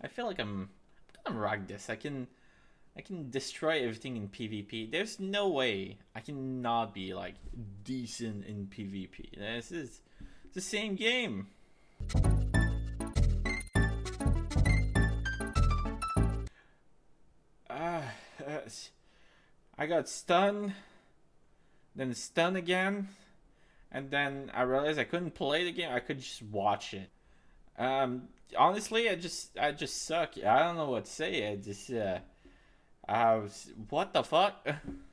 I feel like I'm gonna rock this. I can destroy everything in PvP. There's no way I cannot be like decent in PvP. This is the same game. Uh, uh, I got stunned, then stunned again, and then I realized I couldn't play the game. I could just watch it. Honestly, I just suck. I don't know what to say. I just what the fuck?